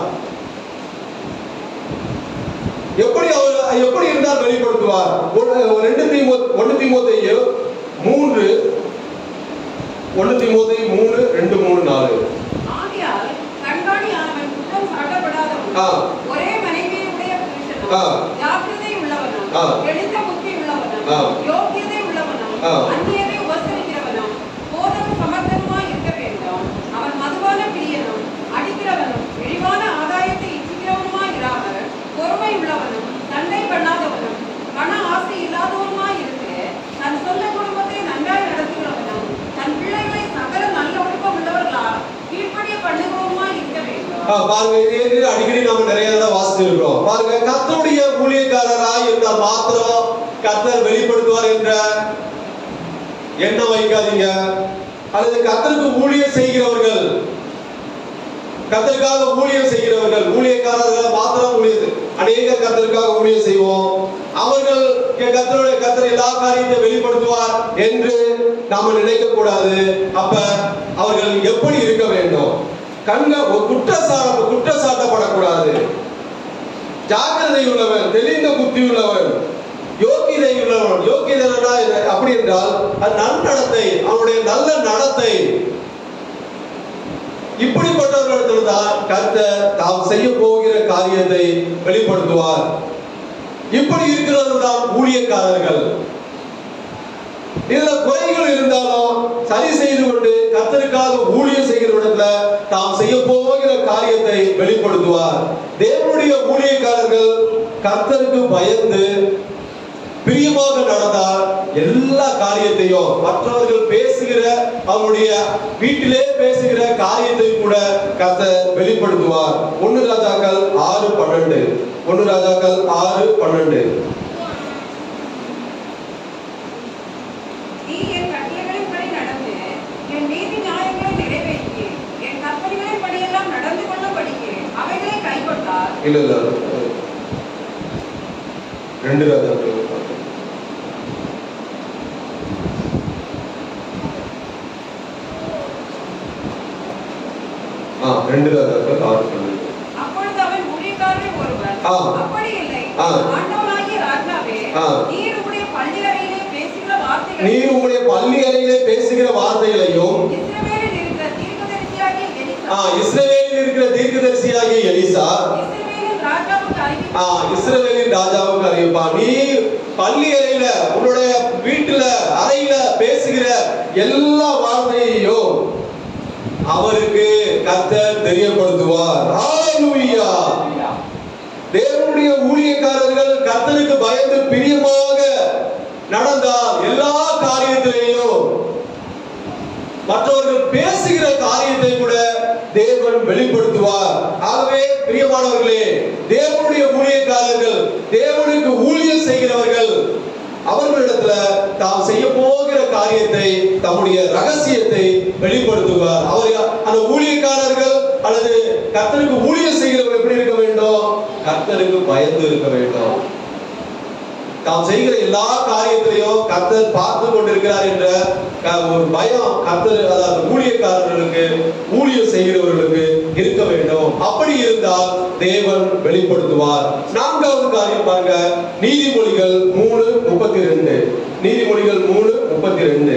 எப்படி அவர் எப்படி இருந்தால் வெளிப்படுத்துவார்? ரெண்டு தீமோத்தேயு ஒன்று தீமோத்தேயு மூன்று ஒன்று தீமோத்தேயு மூன்று ரெண்டு மூணு நாலு. ஆகையால் கண்காணியானவன் குற்றம் சாட்டப்படாதவன், ஒரே மனைவியுடைய புருஷனும், ஜாக்கிரதை உள்ளவனும், தெளிந்த புத்தி உள்ளவனும், யோக்கியதை உள்ளவனும், அந்நியரை உபசரிக்கிறவனும், போதக சமர்த்தனுமாய் இருக்க வேண்டும். அவன் மதுபான பிரியனும், அடிக்கிறவனும், இழிவான ஆதாயத்தை இச்சிக்கிறவனுமாய் இராமல் பொறுமை உள்ளவனும், சண்டை பண்ணாதவனும், பண ஆசை இல்லாதவனுமாய் இருக்கு, தன் சொந்த குடும்பத்தை நன்றாய் நடத்துகிறவனும், தன் பிள்ளைகளை சகல நல்ல ஒழுக்கம் உள்ளவர்களால் கீழ்ப்படிய பண்ணுகிறவனுமாய் இருக்க வேண்டும். பாருங்க, இது அடிக்கடி நாம நிறைய வாசித்து இருக்கிறோம். பாருங்க, கர்த்தருடைய ஊழியக்காரராய் இருந்தால் மாத்திரம் கர்த்தர் வெளிப்படுத்துவார் என்ற எண்ணம் வைக்காதீங்க. அல்லது கர்த்தருக்கு ஊழியம் செய்கிறவர்கள், கர்த்தருக்காக ஊழியம் செய்கிறவர்கள், ஊழியக்காரர்கள் மாத்திரம் ஊழியம், அநேக கர்த்தருக்காக ஊழியம் செய்வோம், அவர்கள் கர்த்தருடைய கர்த்தர் எல்லா காரியத்தை வெளிப்படுத்துவார் என்று நாம நினைக்க கூடாது. அப்ப அவர்கள் எப்படி இருக்க வேண்டும்? கண்க குற்றச்சாட்ட குற்றச்சாட்டப்படக்கூடாது. ஜாக்கிரதை உள்ளவன், தெளிந்த புத்தி உள்ளவன், யோக்கியதை உள்ளவன். யோக்கியதை அப்படி என்றால் நன்னடத்தை, அவனுடைய நல்ல நடத்தை. இப்படிப்பட்டவர்கள் தான் கர்த்தர் தாம் செய்ய போகிற காரியத்தை வெளிப்படுத்துவார். இப்படி இருக்கிறவர்கள் தான் ஊழியக்காரர்கள். இதுல குறைகள் இருந்தாலும் சரி செய்து கொண்டு கர்த்தருக்காக ஊழியம் செய்கிற இடத்துல தாம் செய்ய போகிற காரியத்தை வெளிப்படுத்துவார். தேவனுடைய ஊழியக்காரர்கள் கர்த்தருக்கு பயந்து பிரியமாக நடந்தால் எல்லா காரியத்தையும், மற்றவர்கள் பேசுகிற அவருடைய வீட்டிலே பேசுகிற காரியத்தை கூட கர்த்தர் வெளிப்படுத்துவார். ஒன்னு ராஜாக்கள் ஆறு பன்னெண்டு ஒன்னு ராஜாக்கள் ஆறு பன்னெண்டு. இல்ல இல்ல ரெண்டு ராஜாக்கள் ரெண்டு ராஜாக்கள் ஆறு பன்னெண்டு. அப்பொழுது அவன் ஊழியக்காரரை ஒருவன், அப்படி இல்லை ஆண்டவனாகிய ராஜாவே, நீர் உம்முடைய பள்ளி அறையிலே பேசுகிற வார்த்தை நீ உங்களுடைய பள்ளி அறையிலே பேசுகிற வார்த்தைகளையும் இஸ்ரவேலில் இருக்கிற தீர்க்கதரிசியாகிய எலிசா இஸ்ரவேலின் ராஜாவுக்கு அறிவிப்பா. நீ பள்ளி அறையில உன்னுடைய வீட்டுல அறையில பேசுகிற எல்லா வார்த்தையையும் அவருக்கு கர்த்தர் தெரியப்படுத்துவார். ஹல்லேலூயா. தேவனுடைய ஊழியக்காரர்கள் கர்த்தருக்கு பயந்து பிரியமாக நடந்தால் எல்லா காரியத்திலேயும் மற்றவர்கள் பேசுகிற காரியத்தை கூட தேவன் வெளிப்படுத்துவார். ஆகவே பிரியமானவர்களே, தேவனுடைய ஊழியக்காரர்கள், தேவனுக்கு ஊழியம் செய்கிறவர்கள், அவர்களிடத்துல தாம் செய்ய போகிற காரியத்தை, தம்முடைய ரகசியத்தை வெளிப்படுத்துவார். அவர் அந்த ஊழியக்காரர்கள் அல்லது கர்த்தருக்கு ஊழியம் செய்கிறவர்கள் எப்படி இருக்க வேண்டும்? கர்த்தருக்கு பயந்து இருக்க வேண்டும். தாம் செய்கிற எல்லா காரியத்திலையும் கர்த்தர் பார்த்து கொண்டிருக்கிறார் என்ற ஒரு பயம் கர்த்தர், அதாவது ஊழியக்காரர்களுக்கு, ஊழியம் செய்கிறவர்களுக்கு இருக்க வேண்டும். அப்படி இருந்தால் தேவன் வெளிப்படுத்துவார். நான்காவது காரியம் பாருங்க, நீதிமொழிகள் மூணு முப்பத்தி ரெண்டு. நீதிமொழிகள் மூணு முப்பத்தி ரெண்டு.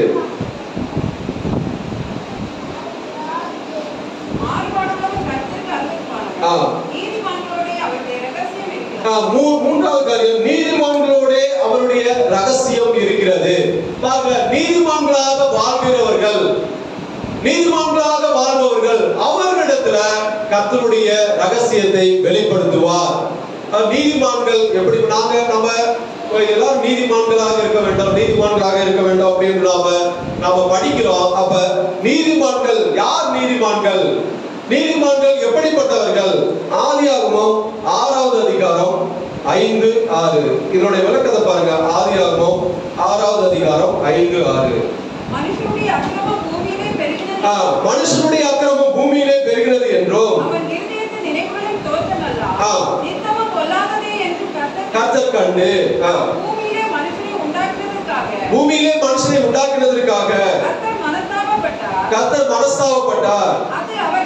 மூன்றாவது காரியம், நீதிமான்களோட அவருடைய ரகசியம் இருக்கிறது. நீதிமான்களாக வாழ்கிறவர்கள், நீதிமான்களாக வாழ்பவர்கள், அவர்களிடத்துல கர்த்தருடைய ரகசியத்தை வெளிப்படுத்துவார். நீதிமான்கள் எப்படி? நாங்க நம்ம எல்லாரும் நீதிமான்களாக இருக்க வேண்டும், நீதிமான்களாக இருக்க வேண்டும் அப்படின்னு நாம நாம படிக்கிறோம். அப்ப நீதிமான்கள் யார்? நீதிமான்கள் நீதிமான்கள் எப்படிப்பட்டவர்கள்? ஆதியாகமம் ஆறாவது அதிகாரம் ஐந்து ஆறு. இதனுடைய விளக்கத்தை பாருங்க. ஆதியாகமம் ஆறாவது அதிகாரம் ஐந்து ஆறு. மனுஷனுடைய அக்கிரமம் பூமியிலே பெருகினது, மனுஷனுடைய அக்கிரமம் பூமியிலே பெருகினது என்றும் அவன் இருதயத்தின் நினைவுகளின் தோற்றமல்ல நித்தமும் பொல்லாததே என்று கர்த்தர் கண்டு பூமியிலே மனுஷனை உண்டாக்கினதற்காக பூமியிலே மனுஷனை உண்டாக்கினதற்காக கர்த்தர் மனஸ்தாபப்பட்டார். கர்த்தர் மனஸ்தாபப்பட்டார். அது அவர்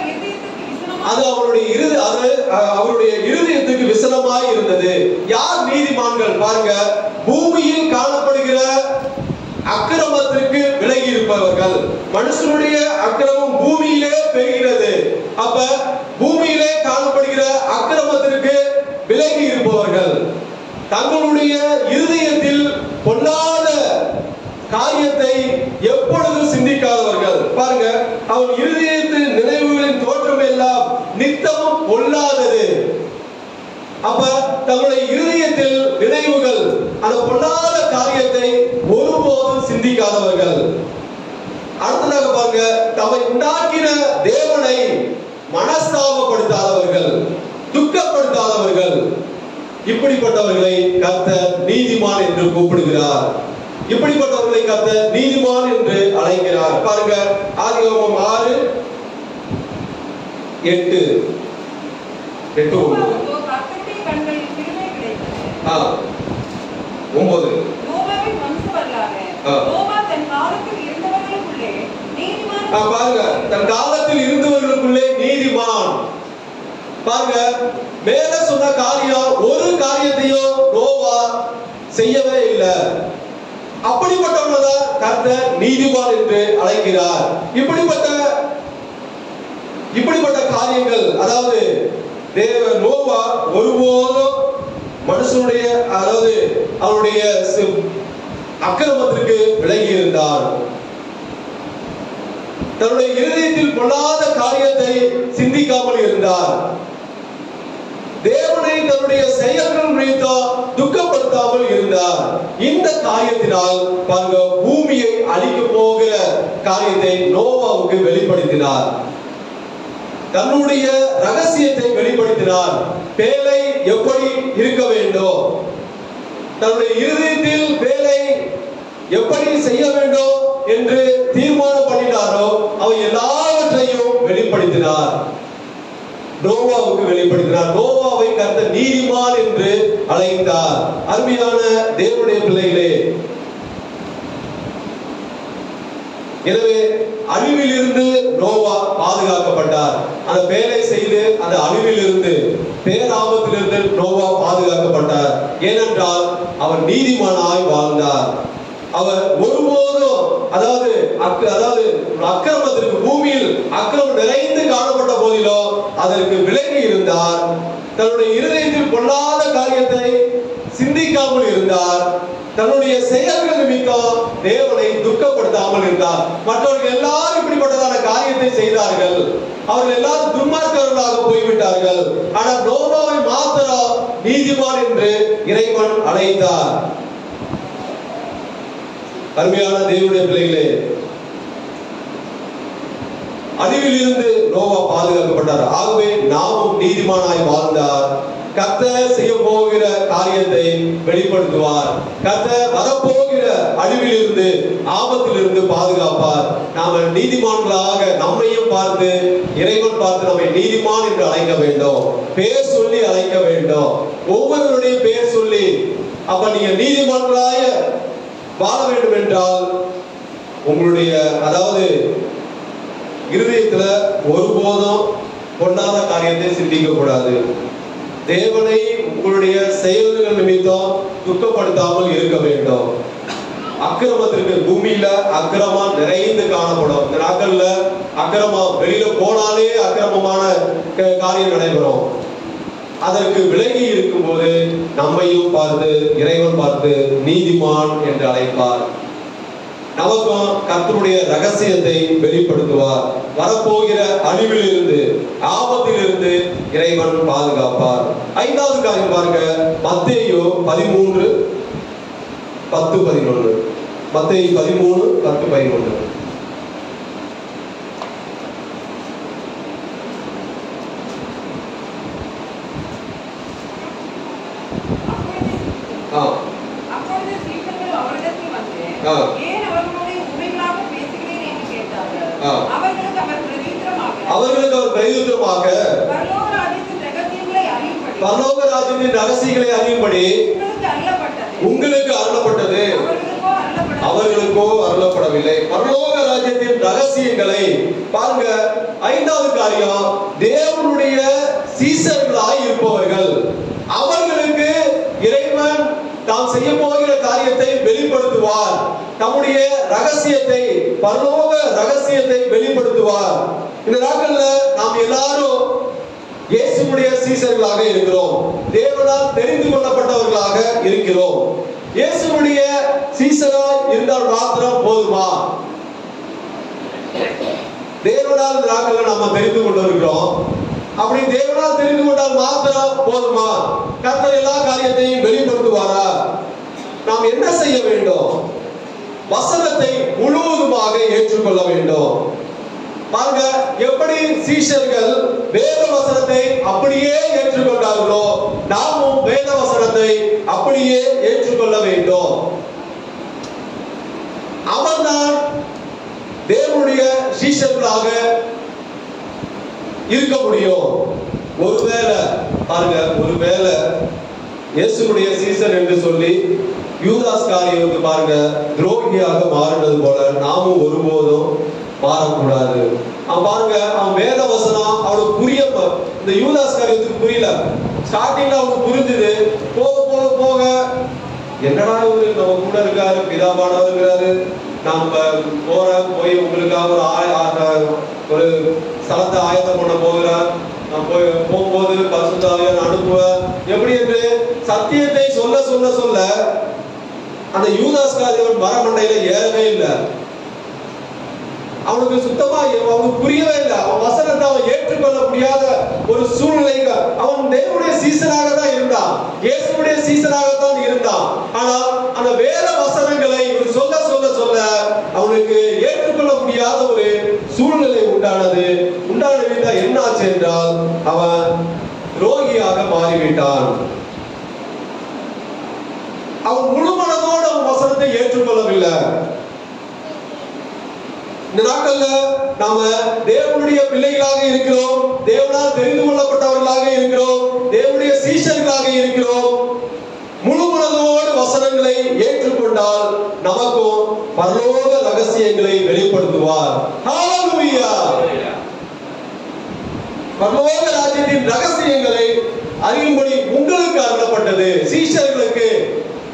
அது அவருடைய இறுதி அது அவருடைய இருதயத்துக்கு விசனமாய் இருந்தது. யார் நீதிமான்கள்? பாருங்க, பூமியில் காணப்படுகிற அக்கிரமத்திற்கு விலகி இருப்பவர்கள். மனுஷனுடைய அக்கிரமம் பூமியிலே பெறுகிறது. அப்ப பூமியிலே காணப்படுகிற அக்கிரமத்திற்கு விலகி இருப்பவர்கள், தங்களுடைய இருதயத்தில் பொல்லாத காரியத்தை எப்பொழுதும் சிந்திக்காதவர்கள். பாருங்க, அவன் இருதயத்தின் நினைவுகளின் தோற்றம் எல்லாம் நித்தமும் பொல்லாதது. அப்ப தங்களுடைய இருதயத்தில் நினைவுகள், அந்த பொல்லாத காரியத்தை ஒருபோதும் சிந்திக்காதவர்கள். அடுத்ததாக பாருங்க, தம்மை உண்டாக்கின தேவனை மனஸ்தாபப்படுத்தாதவர்கள், துக்கப்படுத்தாதவர்கள். இப்படிப்பட்டவர்களை கர்த்தர் நீதிமான் என்று கூப்பிடுகிறார். இப்படிப்பட்டவர்களை கர்த்தர் நீதிமான் என்று அழைக்கிறார். பாருங்க, ஆதியாகமம் ஆறு எட்டு எட்டு ஒன்பது ஒன்பது. பாருங்க, தன் காலத்தில் இருந்தவர்களுக்குள்ளே நீதிமான். பாருங்க, மேல சொன்ன காரியம் ஒரு காரியத்தையும் நோவா செய்யவே இல்லை. அப்படிப்பட்டவர்கள் கர்த்தர் நீதிமான் என்று அழைக்கிறார். இப்படிப்பட்ட இப்படிப்பட்ட காரியங்கள், அதாவது தேவ நோவா ஒருபோதும் மனுஷனுடைய, அதாவது அவருடைய அக்கிரமத்திற்கு விலகி இருந்தார். தன்னுடைய இருதயத்தில் பொல்லாத காரியத்தை சிந்திக்காமல் இருந்தார். தேவனை தன்னுடைய செயல்கள் நிமித்தம் துக்கப்படுத்தாமல் இருந்தார். இந்த காரியத்தினால் பாருங்க, பூமியை அழிக்க போகிற காரியத்தை நோவாவுக்கு வெளிப்படுத்தினார். தன்னுடைய ரகசியத்தை வெளிப்படுத்தினார். பேலை எப்படி இருக்க வேண்டும், தன்னுடைய இருதயத்தில் பேலை எப்படி செய்ய வேண்டும் என்று தீர்மானம் பண்ணினாரோ அவர் எல்லாவற்றையும் வெளிப்படுத்தினார். நோவாவுக்கு வெளிப்படுத்தினார். நோவாவை கர்த்தர் நீதிமான் என்று அழைத்தார். அருமையான தேவனுடைய பிள்ளைகளே, எனவே அழிவில் இருந்து நோவா பாதுகாக்கப்பட்டார். அந்த பேரை செய்து அந்த அழிவில் இருந்து, பேராபத்திலிருந்து நோவா பாதுகாக்கப்பட்டார். ஏனென்றால் அவர் நீதிமானாய் வாழ்ந்தார். அவர் ஒருபோதும் அதாவது அதாவது அக்கிரமத்திற்கு பூமியில் அக்கிரமம் நிறைந்து காணப்பட்ட போதிலும் அதற்கு விலகி இருந்தார். தன்னுடைய இருதயத்தில் பொல்லாத காரியத்தை சிந்திக்காமல் இருந்தார். தன்னுடைய செயல்கள் நிமித்தம் தேவனை துக்கப்படுத்தாமல் இருந்தார். மற்றவர்கள் எல்லாரும் இப்படிப்பட்டதான காரியத்தை செய்தார்கள். அவர்கள் எல்லாரும் துன்மார்க்கர்களாக போய்விட்டார்கள். ஆனால் நோவாவை மாத்திரம் நீதிமான் என்று இறைவன் அழைத்தார். அருமையான தேவனுடைய பிள்ளைகளே, அழிவில் இருந்து நோவா பாதுகாக்கப்பட்டார். ஆகவே நாமும் நீதிமானாய் வாழ்ந்தார். கர்த்தர் செய்ய போகிற காரியத்தை வெளிப்படுத்துவார். கர்த்தர் வரப்போகிற அழிவில் இருந்து ஆபத்தில் இருந்து பாதுகாப்பார். நாம நீதிமான்களாக நம்மையும் பார்த்து இறைவன் பார்த்து நம்மை நீதிமான் என்று அழைக்க வேண்டும். பேர் சொல்லி அழைக்க வேண்டும். ஒவ்வொருவருடைய பேர் சொல்லி அப்ப நீங்க நீதிமான்களாய வாழ வேண்டும் என்றால் உங்களுடைய அதாவது இருதயத்துல ஒருபோதும் பொன்னாத காரியத்தை சிந்திக்க கூடாது. தேவனை உங்களுடைய செயல்கள் நிமித்தம் துக்கப்படுத்தாமல் இருக்க வேண்டும். அக்கிரமத்திற்கு பூமியில அக்கிரமம் நிறைந்து காணப்படும். இந்த நாட்கள்ல அக்கிரமம் வெளியில போனாலே அக்கிரமமான காரியம் நடைபெறும். அதற்கு விலகி இருக்கும் போது நம்மையும் பார்த்து இறைவன் பார்த்து நீதிமான் என்று அழைப்பார். நமக்கும் கர்த்தருடைய ரகசியத்தை வெளிப்படுத்துவார். வரப்போகிற அழிவில் இருந்து ஆபத்தில் இருந்து இறைவன் பாதுகாப்பார். ஐந்தாவது காரியம் பாருங்க, மத்தேயு பதிமூன்று பத்து பதினொன்று. மத்தேயு பதிமூணு பத்து பதினொன்று. அப்பொழுது சீடர்கள் அவரிடத்தில் வந்து ஏன் அவர்களுடைய உண்மைகளாக பேசுகிறேன் என்று கேட்டார்கள். அவர்களுக்கு அவர் பிரதியுத்தரமாக அவர்களுக்கு அவர் பிரதியுத்தரமாக பரலோக ராஜ்யத்தின் ரகசியங்களை அறியும்படி பரலோக ராஜ்யத்தின் ரகசியங்களை அறியும்படி உங்களுக்கு அருளப்பட்டது உங்களுக்கு அருளப்பட்டது அவர்களுக்கோ அருளப்படவில்லை. பரலோக ராஜ்யத்தின் ரகசியங்களை பாருங்க. ஐந்தாவது காரியம், தேவனுடைய சீசர்களாய் இருப்பவர்கள் அவர்களுக்கு இறைவன் தாம் செய்ய போகிற காரியத்தை வெளிப்படுத்துவார். தம்முடைய ரகசியத்தை பரலோக ரகசியத்தை வெளிப்படுத்துவார். இந்த நாட்கள்ல நாம் எல்லாரும் இயேசுவுடைய சீசர்களாக இருக்கிறோம். தேவனால் தெரிந்து கொள்ளப்பட்டவர்களாக இருக்கிறோம். இயேசுவுடைய சீசராய் இருந்தால் மாத்திரம் போதுமா? தேவனால் இந்த நாட்கள்ல நம்ம தெரிந்து கொண்டிருக்கிறோம். அப்படி தேவனால் தெரிந்து கொண்டால் மாத்திரம் போதுமா? கர்த்தர் எல்லா காரியத்தையும் வெளிப்படுத்துவாரா? நாம் என்ன செய்ய வேண்டும்? வசனத்தை முழுவதுமாக ஏற்றுக்கொள்ள வேண்டும். பாருங்க, எப்படி சீஷர்கள் வேத வசனத்தை அப்படியே ஏற்றுக்கொண்டார்களோ நாமும் வேத வசனத்தை அப்படியே ஏற்றுக்கொள்ள வேண்டும். அவர்தான் தேவனுடைய சீஷர்களாக இருக்க முடியும். ஒருவேளை பாருங்க, ஒருவேளை இயேசுவுடைய சீசன் என்று சொல்லி யூதாஸ் காரியத்தை பாருங்க துரோகியாக மாறினது போல நாமும் ஒருபோதும் மாறக்கூடாது. அவன் பாருங்க, அவன் வேத வசனம் அவனுக்கு புரிய, இந்த யூதாஸ் காரியத்துக்கு புரியல. ஸ்டார்டிங்ல அவனுக்கு புரிஞ்சுது. போக போக போக என்னடா இவரு நம்ம கூட இருக்காரு, பிதாவானவர் இருக்கிறாரு, நம்ம போற போய் உங்களுக்காக ஒரு ஒரு ஸ்தலத்தை ஆயத்தம் பண்ண போகிறார், நான் போய் போகும்போது பரிசுத்தாவியை அனுப்புவேன் எப்படி என்று சத்தியத்தை சொல்ல சொல்ல சொல்ல அந்த யூதாஸ் காரியவன் மரமண்டையில ஏறவே இல்லை. அவனுக்கு சுத்தமா அவனுக்கு புரியவே இல்லை. அவன் வசனத்தை அவன் ஏற்றுக்கொள்ள முடியாத ஒரு சூழ்நிலை. அவன் தேவனுடைய சீசனாக தான் இருந்தான், இயேசுவுடைய சீசனாகத்தான் இருந்தான். ஆனால் அந்த வேத வசனங்களை சொல்ல சொல்ல சொல்ல அவனுக்கு ஏற்றுக்கொள்ள முடியாத ஒரு சூழ்நிலை உண்டானது. உண்டான என்ன ஆச்சு என்றால் அவன் துரோகியாக மாறிவிட்டான். அவன் முழு மனதோடு அவன் வசனத்தை ஏற்றுக்கொள்ளவில்லை. இந்த நாட்கள்ல நாம தேவனுடைய பிள்ளைகளாக இருக்கிறோம், தேவனால் தெரிந்து கொள்ளப்பட்டவர்களாக இருக்கிறோம், தேவனுடைய சீஷர்களாக இருக்கிறோம். முழு மனதோடு வசனங்களை ஏற்றுக்கொண்டால் நமக்கும் பரலோக ரகசியங்களை வெளிப்படுத்துவார். ஹல்லேலூயா! பரலோக ராஜ்யத்தின் ரகசியங்களை அறியும்படி உங்களுக்கு அருளப்பட்டது. சீஷர்களுக்கு எப்ப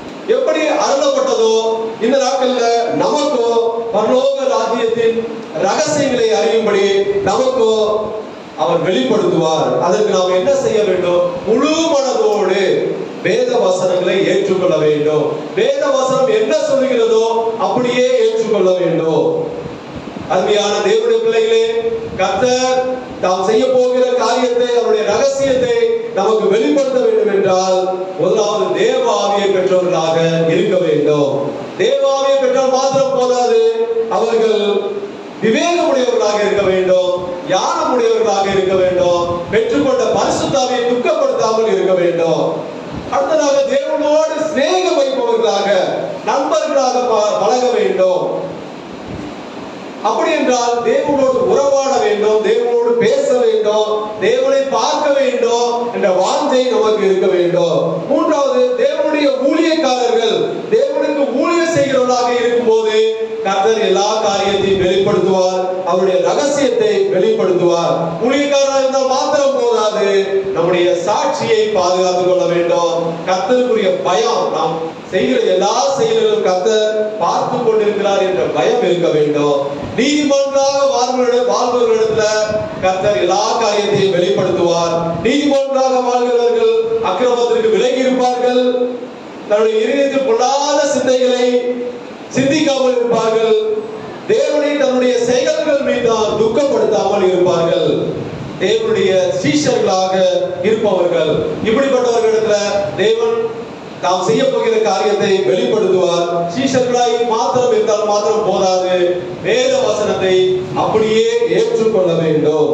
எப்படி அருளப்பட்டதோ இந்த நாட்கள்ல நமக்கோ பரலோக ராஜ்யத்தின் ரகசியங்களை அறியும்படி நமக்கோ அவர் வெளிப்படுத்துவார். அதற்கு நாம் என்ன செய்ய வேண்டும்? முழு மனதோடு வேத வசனங்களை ஏற்றுக்கொள்ள வேண்டும். வேத வசனம் என்ன சொல்லுகிறதோ அப்படியே ஏற்றுக்கொள்ள வேண்டும். அருமையான தேவனுடைய பிள்ளைகளே, கர்த்தர் தாம் செய்ய போகிற காரியத்தை, அவருடைய ரகசியத்தை நமக்கு வெளிப்படுத்த வேண்டும் என்றால் முதலாவது தேவ ஆவியை பெற்றவர்களாக இருக்க வேண்டும். தேவ ஆவியை பெற்றால் மாத்திரம் போதாது, அவர்கள் விவேகமுடையவர்களாக இருக்க வேண்டும், ஞானமுடையவர்களாக இருக்க வேண்டும், பெற்றுக்கொண்ட பரிசுத்தாவியை துக்கப்படுத்தாமல் இருக்க வேண்டும். அடுத்ததாக தேவனோடு சிநேகம் வைப்பவர்களாக, நண்பர்களாக பழக வேண்டும். அப்படி என்றால் தேவனோடு உறவாட வேண்டும், தேவனோடு பேச வேண்டும், தேவனை பார்க்க வேண்டும் என்ற வாஞ்சை நமக்கு இருக்க வேண்டும். மூன்றாவது, தேவனுடைய ஊழியக்காரர்கள் தேவனுக்கு ஊழியம் செய்கிறவர்களாக இருக்கும் போது கர்த்தர் எல்லா காரியத்தையும் வெளிப்படுத்துவார், அவருடைய ரகசியத்தை வெளிப்படுத்துவார். ஊழியக்காரராக இருந்தால் மாத்திரம் போதாது, நம்முடைய சாட்சியை பாதுகாத்துக் கொள்ள வேண்டும். கர்த்தருக்குரிய பயம், நாம் செய்கிற எல்லா செயல்களும் கர்த்தர் பார்த்து கொண்டிருக்கிறார் என்ற பயம் இருக்க வேண்டும். நீதிமன்றாக வாழ்வர்களிடத்துல கர்த்தர் எல்லா காரியத்தையும் வெளிப்படுத்துவார். நீதிமன்றாக வாழ்கிறவர்கள் அக்கிரமத்திற்கு விலகி இருப்பார்கள், தன்னுடைய இருதயத்தில் பொல்லாத சிந்தைகளை சிந்திக்காமல் இருப்பார்கள், தேவனை தன்னுடைய செயல்கள் மீது துக்கப்படுத்தாமல் இருப்பார்கள், தேவனுடைய சீஷர்களாக இருப்பவர்கள். இப்படிப்பட்டவர்களிடத்துல தேவன் நாம் செய்ய போகிற காரியத்தை வெளிப்படுத்துவார். சீஷர்களாய் மாத்திரம் இருந்தால் மாத்திரம் போதாது, வேத வசனத்தை அப்படியே ஏற்றுக்கொள்ள வேண்டும்.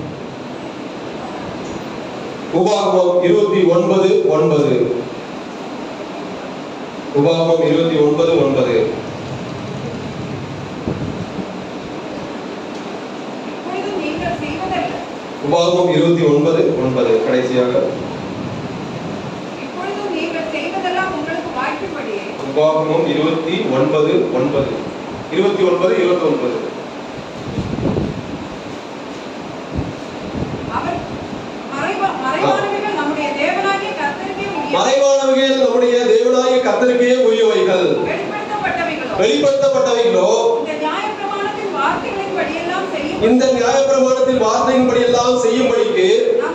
உபாகமம் இருபத்தி ஒன்பது ஒன்பது உபாகமம் இருபத்தி ஒன்பது ஒன்பது உபாகமம் இருபத்தி ஒன்பது ஒன்பது கடைசியாக உபாகமம் இருபத்தி ஒன்பது ஒன்பது இருபத்தி ஒன்பது இருபத்தி ஒன்பது மறைவானவைகள் நம்முடைய தேவனாகிய கர்த்தருக்கே உரியவைகள், வெளிப்படுத்தப்பட்டவைகளோ இந்த நியாயப்பிரமாணத்தின் வார்த்தையின்படி எல்லாம் செய்யும்படிக்கு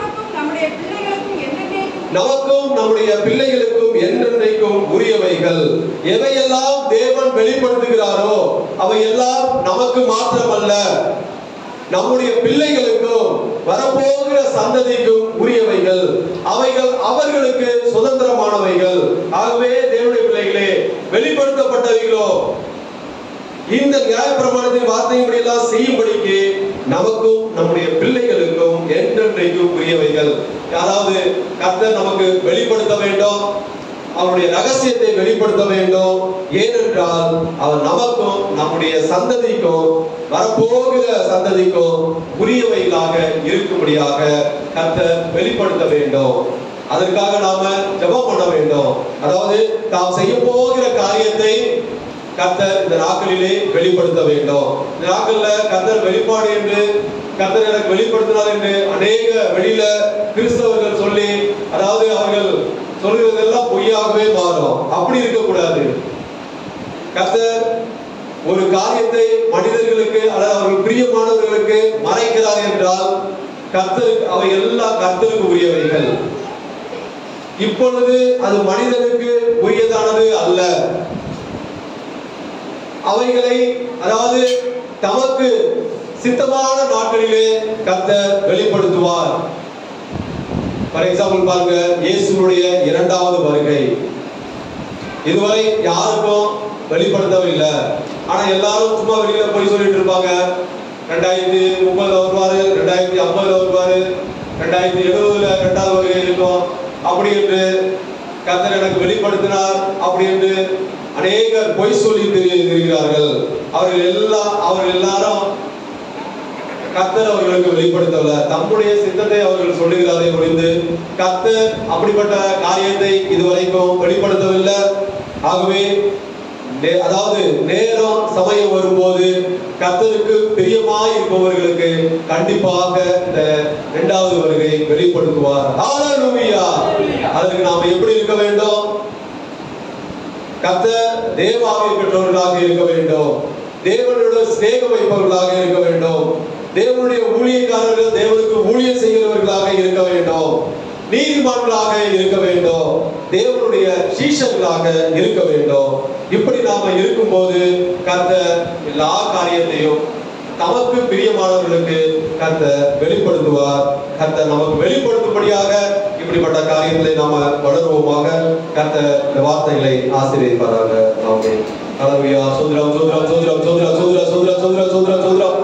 நமக்கும் நம்முடைய பிள்ளைகளுக்கும் என்றென்றைக்கும் உரியவைகள். எவையெல்லாம் தேவன் வெளிப்படுத்துகிறாரோ அவையெல்லாம் நமக்கு மாத்திரமல்ல, நம்முடைய பிள்ளைகளுக்கும் வரப்போகிற சந்ததிக்கும் உரியவைகள். அவைகள் அவர்களுக்கு சுதந்திரமானவைகள். ஆகவே தேவனுடைய பிள்ளைகளே, வெளிப்படுத்தப்பட்டவைகளோ இந்த நியாயப்பிரமாணத்தின் வார்த்தையின்படி எல்லாம் செய்யும்படிக்கு நமக்கும் நம்முடைய பிள்ளைகளுக்கும் என்றென்றைக்கும் உரியவைகள். அதாவது கர்த்தர் நமக்கு வெளிப்படுத்த வேண்டும், அவருடைய ரகசியத்தை வெளிப்படுத்த வேண்டும். ஏனென்றால் அவர் நமக்கும் நம்முடைய சந்ததிக்கும் வரப்போகிற சந்ததிக்கும் உரியவைகளாக இருக்கும்படியாக கர்த்தர் வெளிப்படுத்த வேண்டும். அதற்காக நாம ஜெபம் பண்ண வேண்டும். அதாவது தாம் செய்ய போகிற காரியத்தை கர்த்தர் இந்த நாட்களிலே வெளிப்படுத்த வேண்டும். இந்த நாட்கள்ல கர்த்தர் வெளிப்பாடு என்று கர்த்தர் எனக்கு வெளிப்படுத்தினார் என்று அநேக வெளியில கிறிஸ்தவர்கள் சொல்லி, அதாவது அவர்கள் சொல்றதெல்லாம் பொய்யாகவே மாறும். அப்படி இருக்கக்கூடாது. கர்த்தர் ஒரு காரியத்தை மனிதர்களுக்கு அல்லது அவர்கள் பிரியமானவர்களுக்கு மறைக்கிறார் என்றால் கர்த்தருக்கு அவை எல்லாம் கர்த்தருக்கு உரியவைகள். இப்பொழுது அது மனிதனுக்கு உரியதானது அல்ல. அவைகளை அதாவது தமக்கு சித்தமான நாட்களிலே கர்த்தர் வெளிப்படுத்துவார். ஃபார் எக்ஸாம்பிள் பாருங்க, இயேசுவுடைய இரண்டாவது வருகை இதுவரை யாருக்கும் வெளிப்படுத்தவில்லை. ஆனா எல்லாரும் சும்மா வெளியில போய் சொல்லிட்டு இருப்பாங்க, ரெண்டாயிரத்தி முப்பதுல வருவாரு, ரெண்டாயிரத்தி ஐம்பதுல வருவாரு, ரெண்டாயிரத்தி எழுபதுல இரண்டாவது வருகை இருக்கும் அப்படி என்று கர்த்தர் எனக்கு வெளிப்படுத்தினார் அப்படி என்று அநேகர் பொய் சொல்லி தெரிகிறார்கள். அவர்கள் எல்லாம் அவர்கள் எல்லாரும் கர்த்தர் அவர்களுக்கு வெளிப்படுத்தவில்லை, தம்முடைய சித்தத்தை அவர்கள் சொல்லுகிறாரே ஒழிந்து கர்த்தர் அப்படிப்பட்ட காரியத்தை இதுவரைக்கும் வெளிப்படுத்தவில்லை. ஆகவே அதாவது நேரம் சமயம் வரும்போது கர்த்தருக்கு பிரியமாய் இருப்பவர்களுக்கு கண்டிப்பாக இந்த இரண்டாவது வருகை வெளிப்படுத்துவார். ஹல்லேலூயா. அதற்கு நாம் எப்படி இருக்க வேண்டும்? கர்த்தர் தேவ ஆவியை பெற்றவர்களாக இருக்க வேண்டும். தேவனுடைய சிநேகம் வைப்பவர்களாக இருக்க வேண்டும். தேவனுடைய ஊழியக்காரர்கள் தேவனுக்கு ஊழியம் செய்கிறவர்களாக இருக்க வேண்டும். நீதிமான்களாக இருக்க வேண்டும். தேவனுடைய சீஷர்களாக இருக்க வேண்டும். இப்படி நாம இருக்கும்போது கர்த்தர் எல்லா காரியத்தையும் தமக்கு பிரியமானவர்களுக்கு கர்த்தர் வெளிப்படுத்துவார். கர்த்தர் நமக்கு வெளிப்படுத்தும்படியாக இப்படிப்பட்ட காரியங்களை நாம வளருவோமாக. கர்த்தர் இந்த வார்த்தைகளை ஆசீர்வதிப்பாராக. ஆமென். ஹல்லேலூயா. சோதரம் சோதரம் சோதரம் சோதரம் சோதரம் சோதரம் சோதரம் சோதரம்